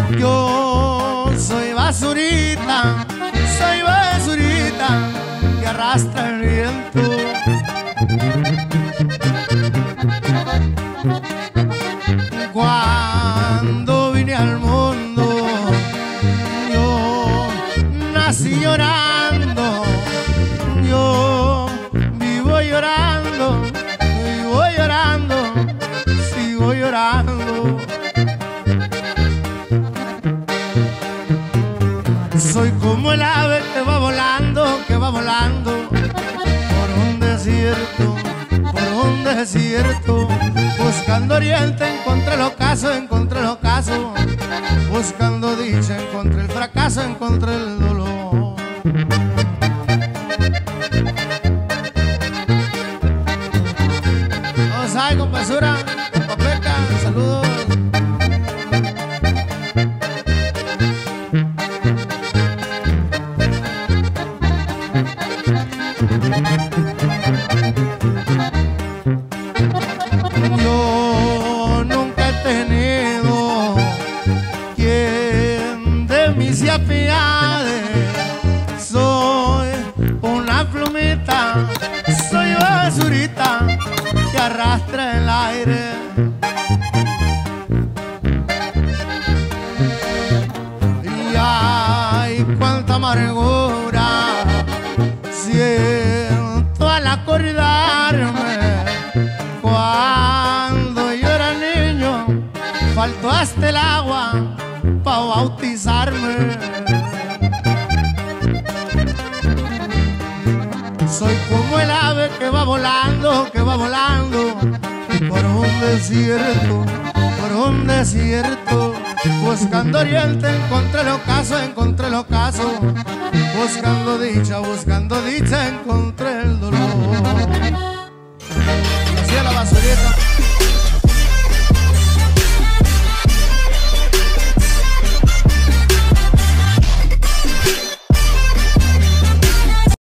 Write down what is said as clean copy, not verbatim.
Yo soy basurita que arrastra el viento. Cuando vine al mundo, yo nací llorando. Yo vivo llorando, sigo llorando. Soy como el ave que va volando por un desierto, buscando oriente, encontré el ocaso, buscando dicha, encontré el fracaso, encontré el dolor. Vamos ahí, compasura, papeca, saludos. Yo nunca he tenido quien de mí se apiade. Soy una plumita, soy basurita que arrastra el aire. Y ay, cuánta amargura siento al acordarme. Cuando yo era niño, faltó hasta el agua para bautizarme. Soy como el ave que va volando por un desierto, buscando oriente, encontré el ocaso, buscando dicha, encontré el dolor.